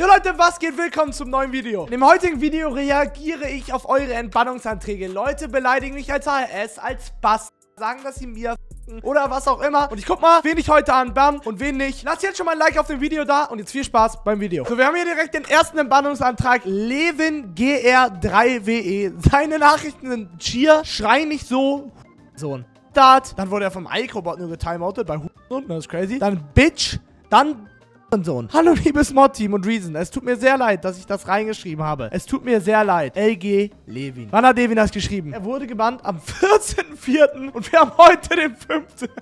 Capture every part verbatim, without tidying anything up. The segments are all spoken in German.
Jo Leute, was geht? Willkommen zum neuen Video. In dem heutigen Video reagiere ich auf eure Entbannungsanträge. Leute beleidigen mich als H S, als Bass, sagen, dass sie mir oder was auch immer. Und ich guck mal, wen ich heute anbann und wen nicht. Lasst jetzt schon mal ein Like auf dem Video da und jetzt viel Spaß beim Video. So, wir haben hier direkt den ersten Entbannungsantrag. Levin G R drei W E. Seine Nachrichten sind Cheer, schrei nicht so, Sohn. Start. Dann wurde er vom iCrobot nur getimeoutet bei Hurensohn, das ist crazy. Dann Bitch, dann Sohn. Hallo liebes Mod-Team und Reason. Es tut mir sehr leid, dass ich das reingeschrieben habe. Es tut mir sehr leid. L G Levin. Wann hat Levin das geschrieben? Er wurde gebannt am vierzehnten vierten und wir haben heute den fünfzehnten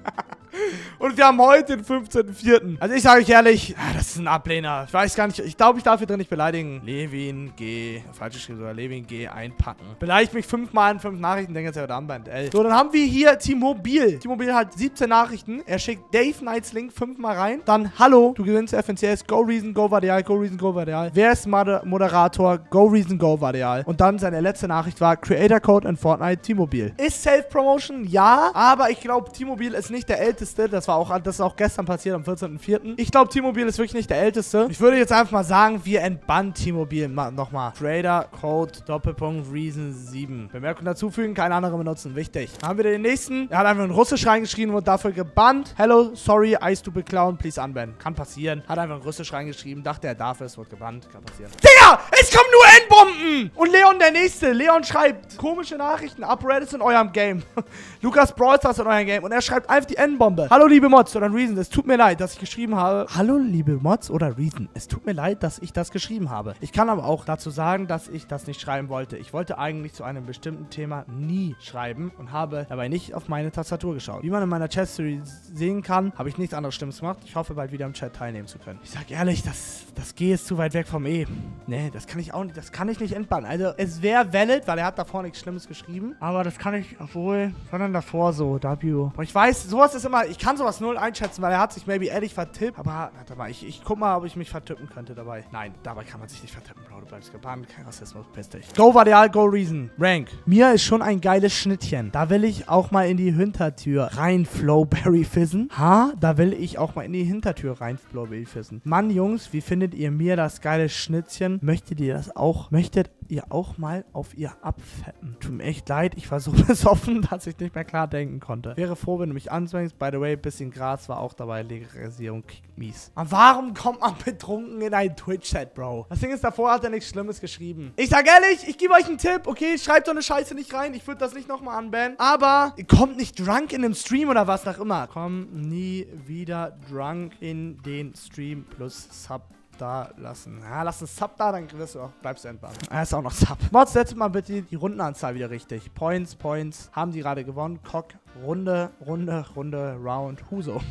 Und wir haben heute den fünfzehnten vierten Also ich sage euch ehrlich, das ist ein Ablehner. Ich weiß gar nicht, ich glaube, ich darf hier drin nicht beleidigen. Levin G, falsch geschrieben sogar, Levin G einpacken. Beleidigt mich fünfmal in fünf Nachrichten, denke jetzt er wird anbannt. Ey. So, dann haben wir hier T-Mobil. T-Mobil hat siebzehn Nachrichten. Er schickt Dave Knights Link fünfmal rein. Dann, hallo, du gewinnst F N C S, Go Reason, Go Vadial, Go Reason, Go Vadial. Wer ist Moder Moderator? Go Reason, Go Vadial. Und dann seine letzte Nachricht war Creator Code in Fortnite T-Mobil. Ist Self-Promotion? Ja, aber ich glaube, T-Mobil ist nicht der älteste. Das war auch, das ist auch gestern passiert, am vierzehnten vierten Ich glaube, T-Mobil ist wirklich nicht der älteste. Ich würde jetzt einfach mal sagen, wir entbannen T-Mobil nochmal. Creator Code Doppelpunkt Reason sieben. Bemerkung dazufügen, keine andere benutzen. Wichtig. Dann haben wir den nächsten. Er hat einfach in Russisch reingeschrieben und dafür gebannt. Hello, sorry, I stupid clown, please unban. Kann passieren. Hat einfach in Russisch reingeschrieben. Dachte, er darf es. Wird gebannt. Kann passieren. Digga! Es kommen nur Endbomben! Und Leon der Nächste. Leon schreibt komische Nachrichten. Upredits in eurem Game. Lukas Brawlstars in eurem Game. Und er schreibt einfach die Endbombe. Hallo, liebe Mods oder Reason. Es tut mir leid, dass ich geschrieben habe. Hallo, liebe Mods oder Reason. Es tut mir leid, dass ich das geschrieben habe. Ich kann aber auch dazu sagen, dass ich das nicht schreiben wollte. Ich wollte eigentlich zu einem bestimmten Thema nie schreiben und habe dabei nicht auf meine Tastatur geschaut. Wie man in meiner Chat-Story sehen kann, habe ich nichts anderes Schlimmes gemacht. Ich hoffe, bald wieder im Chat teilnehmen zu können. Ich sag ehrlich, das, das G ist zu weit weg vom E. Nee, das kann ich auch nicht, das kann ich nicht entbannen. Also, es wäre valid, weil er hat davor nichts Schlimmes geschrieben. Aber das kann ich, obwohl, sondern davor so, W. Aber ich weiß, sowas ist immer, ich kann sowas null einschätzen, weil er hat sich maybe ehrlich vertippt. Aber, warte mal, ich, ich guck mal, ob ich mich vertippen könnte dabei. Nein, dabei kann man sich nicht vertippen, Bro. Du bleibst gebannt, kein Rassismus, piss dich. Go Vadial, Go Reason. Rank. Mir ist schon ein geiles Schnittchen. Da will ich auch mal in die Hintertür rein Flowberry fissen. Ha? Da will ich auch mal in die Hintertür rein Flowberry fissen. Mann, Jungs, wie findet ihr mir das geile Schnittchen? Möchtet ihr das auch? Möchtet ihr auch mal auf ihr abfetten? Tut mir echt leid, ich war so besoffen, dass ich nicht mehr klar denken konnte. Wäre froh, wenn du mich anzwängst. By the way, bisschen Gras war auch dabei. Legalisierung kickt mies. Und warum kommt man betrunken in einen Twitch-Chat, Bro? Das Ding ist, davor hat er nichts Schlimmes geschrieben. Ich sag ehrlich, ich gebe euch einen Tipp, okay? Schreibt so eine Scheiße nicht rein. Ich würde das nicht nochmal anbannen. Aber ihr kommt nicht drunk in den Stream oder was auch immer. Komm nie wieder drunk in den Stream plus Sub da lassen. Ja, lass einen Sub da, dann wirst du auch, bleibst du entbannt. Er ist auch noch Sub. Mods, setzt mal bitte die Rundenanzahl wieder richtig. Points, Points. Haben die gerade gewonnen. Cock, Runde, Runde, Runde, Round, Huso.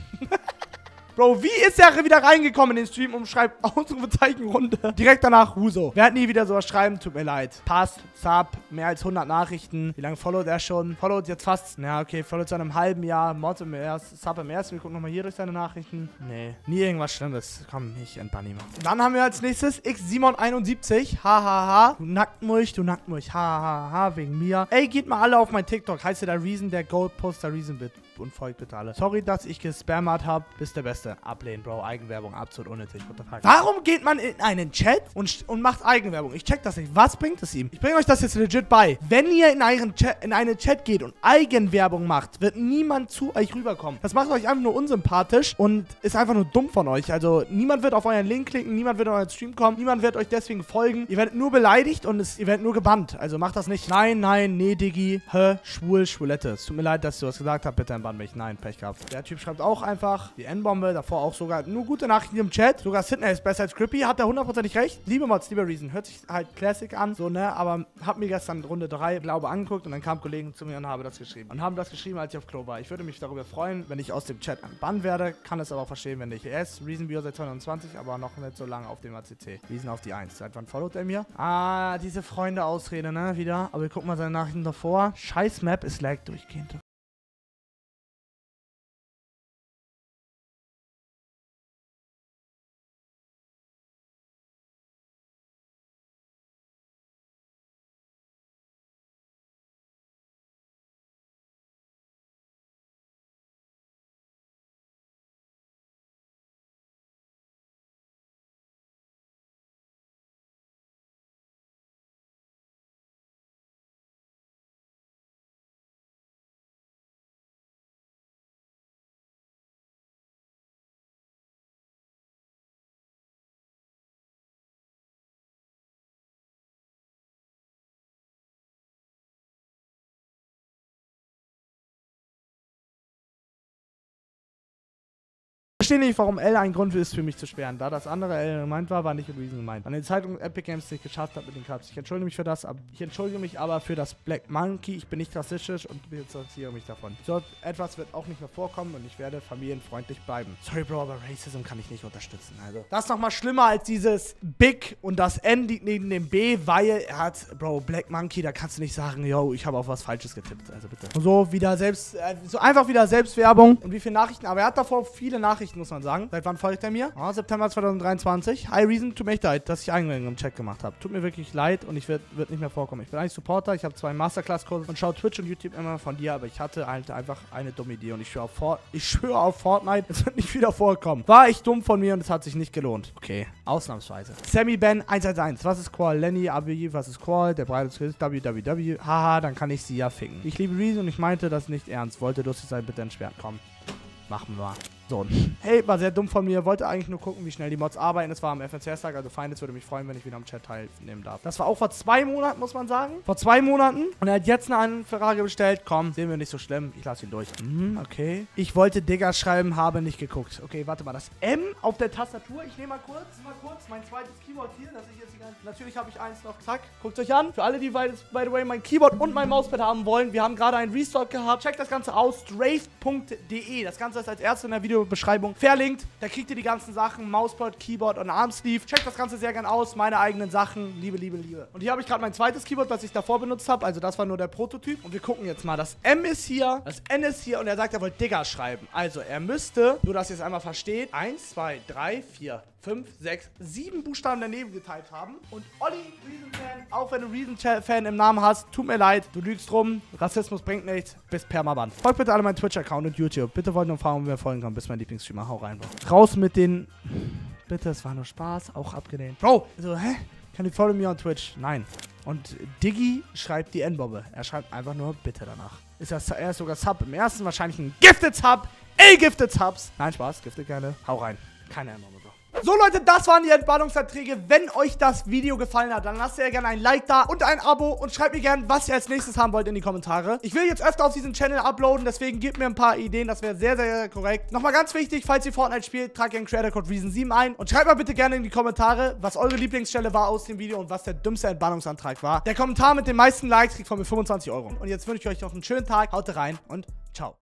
Bro, wie ist er wieder reingekommen in den Stream und schreibt Ausrufezeichen Runde? Direkt danach Huso. Wer hat nie wieder sowas schreiben? Tut mir leid. Passt. Sub. Mehr als hundert Nachrichten. Wie lange followt er schon? Followt jetzt fast. Ja, okay. Followt seit einem halben Jahr. Mod im ersten. Sub im ersten. Wir gucken nochmal hier durch seine Nachrichten. Nee. Nie irgendwas Schlimmes. Komm, ich entbanne ihn mal. Dann haben wir als nächstes X Simon einundsiebzig. Hahaha. Du Nacktmulch, du Nacktmulch. Hahaha. Wegen mir. Ey, geht mal alle auf mein TikTok. Heißt der Reason, der Gold-Poster Reason Bit. Und folgt bitte alle. Sorry, dass ich gespammert habe. Bist der Beste. Ablehnen, Bro. Eigenwerbung. Absolut unnötig. What the fuck? Warum geht man in einen Chat und, und macht Eigenwerbung? Ich check das nicht. Was bringt es ihm? Ich bringe euch das jetzt legit bei. Wenn ihr in, euren Chat, in einen Chat geht und Eigenwerbung macht, wird niemand zu euch rüberkommen. Das macht euch einfach nur unsympathisch und ist einfach nur dumm von euch. Also, niemand wird auf euren Link klicken. Niemand wird auf euren Stream kommen. Niemand wird euch deswegen folgen. Ihr werdet nur beleidigt und es, ihr werdet nur gebannt. Also, macht das nicht. Nein, nein, nee, Diggi. Hä? Schwul, Schwulette. Es tut mir leid, dass du das gesagt hast. Bitte entbann mich. Nein, Pech gehabt. Der Typ schreibt auch einfach die N-Bombe. Davor auch sogar nur gute Nachrichten im Chat. Sogar Sidney ist besser als Crippy. Hat er hundertprozentig recht. Liebe Mods, lieber Reason. Hört sich halt Classic an. So, ne? Aber hab mir gestern Runde drei, glaube, angeguckt und dann kamen Kollegen zu mir und haben das geschrieben. Und haben das geschrieben, als ich auf Klo war. Ich würde mich darüber freuen, wenn ich aus dem Chat entbannt werde. Kann es aber auch verstehen, wenn nicht. Er ist Reason Bio seit zweitausendzwanzig, aber noch nicht so lange auf dem A C C. Reason auf die eins. Seit wann followt er mir? Ah, diese Freunde-Ausrede, ne? Wieder. Aber wir gucken mal seine Nachrichten davor. Scheiß Map ist lag durchgehend. verstehe nicht, warum L ein Grund ist für mich zu sperren. Da das andere L gemeint war, war nicht Reason gemeint. An den Zeitungen Epic Games nicht geschafft hat mit den Cups. Ich entschuldige mich für das, aber ich entschuldige mich aber für das Black Monkey. Ich bin nicht rassistisch und distanziere mich davon. So etwas wird auch nicht mehr vorkommen und ich werde familienfreundlich bleiben. Sorry, Bro, aber Racism kann ich nicht unterstützen. Also, das ist nochmal schlimmer als dieses Big und das N liegt neben dem B, weil er hat, Bro, Black Monkey, da kannst du nicht sagen, yo, ich habe auf was Falsches getippt. Also bitte. Und so wieder selbst, äh, so einfach wieder Selbstwerbung. Und wie viele Nachrichten, aber er hat davor viele Nachrichten, muss man sagen. Seit wann folgt er mir? Oh, September zweitausenddreiundzwanzig. Hi, Reason, tut mir echt leid, dass ich Einwilligung im Chat gemacht habe. Tut mir wirklich leid und ich werde wird nicht mehr vorkommen. Ich bin eigentlich Supporter, ich habe zwei Masterclass-Kurse und schaue Twitch und YouTube immer von dir, aber ich hatte halt einfach eine dumme Idee und ich schwöre auf, For ich schwöre auf Fortnite, es wird nicht wieder vorkommen. War echt dumm von mir und es hat sich nicht gelohnt. Okay, ausnahmsweise. Sammy Ben eins eins eins. Was ist Qual? Lenny, A B I, was ist Qual? Der breite Skills, W W W. Haha, dann kann ich sie ja ficken. Ich liebe Reason und ich meinte das nicht ernst. Wollte lustig sein, bitte entsperrt. Komm, machen wir mal. So. Hey, war sehr dumm von mir. Wollte eigentlich nur gucken, wie schnell die Mods arbeiten. Es war am F N C S-Tag, also Feinde, würde mich freuen, wenn ich wieder am Chat teilnehmen darf. Das war auch vor zwei Monaten, muss man sagen. Vor zwei Monaten. Und er hat jetzt eine Anfrage bestellt. Komm, sehen wir nicht so schlimm. Ich lasse ihn durch. Hm, okay. Ich wollte Digger schreiben, habe nicht geguckt. Okay, warte mal. Das M auf der Tastatur. Ich nehme mal kurz, mal kurz mein zweites Keyboard hier, dass ich jetzt die ganze... Natürlich habe ich eins noch. Zack. Guckt euch an. Für alle, die, by the way, mein Keyboard und mein Mauspad haben wollen. Wir haben gerade einen Restock gehabt. Checkt das Ganze aus. Strafe punkt de. Das Ganze ist als erstes in der Videobeschreibung verlinkt. Da kriegt ihr die ganzen Sachen, Mauspad, Keyboard und Armsleeve. Checkt das Ganze sehr gern aus, meine eigenen Sachen. Liebe, liebe, liebe. Und hier habe ich gerade mein zweites Keyboard, was ich davor benutzt habe. Also das war nur der Prototyp. Und wir gucken jetzt mal. Das M ist hier, das N ist hier und er sagt, er wollte Digger schreiben. Also er müsste, nur dass ihr es einmal versteht, eins, zwei, drei, vier, fünf, sechs, sieben Buchstaben daneben geteilt haben. Und Olli, Reason-Fan, auch wenn du Reason-Fan im Namen hast, tut mir leid, du lügst rum. Rassismus bringt nichts. Bis permaban. Folgt bitte alle meinen Twitch-Account und YouTube. Bitte wollt nur fragen, wie wir folgen können. Bis mein Lieblingsstreamer. Hau rein, Bro. Raus mit den... Bitte, es war nur Spaß. Auch abgelehnt. Bro, so, hä? Can you follow me on Twitch? Nein. Und Diggy schreibt die N-Bombe. Er schreibt einfach nur bitte danach. Ist das, er ist sogar Sub. Im ersten wahrscheinlich ein Gifted Sub. Ey, Gifted Subs. Nein, Spaß. Gifted gerne. Hau rein. Keine N-Bombe, Bro. So Leute, das waren die Entbannungsanträge. Wenn euch das Video gefallen hat, dann lasst ihr gerne ein Like da und ein Abo und schreibt mir gerne, was ihr als nächstes haben wollt in die Kommentare. Ich will jetzt öfter auf diesen Channel uploaden, deswegen gebt mir ein paar Ideen, das wäre sehr, sehr korrekt. Nochmal ganz wichtig, falls ihr Fortnite spielt, tragt ihr den Creator Code Reason sieben ein und schreibt mal bitte gerne in die Kommentare, was eure Lieblingsstelle war aus dem Video und was der dümmste Entbannungsantrag war. Der Kommentar mit den meisten Likes kriegt von mir fünfundzwanzig Euro. Und jetzt wünsche ich euch noch einen schönen Tag, haut rein und ciao.